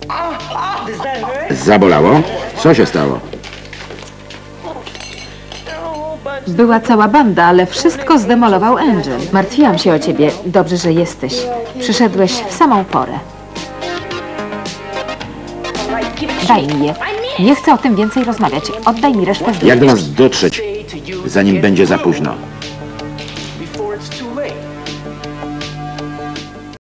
Zabolało? Co się stało? Była cała banda, ale wszystko zdemolował Angel. Martwiłam się o ciebie. Dobrze, że jesteś. Przyszedłeś w samą porę. Daj mi je. Nie chcę o tym więcej rozmawiać. Oddaj mi resztę zdjęć. Jak do nas dotrzeć, zanim będzie za późno?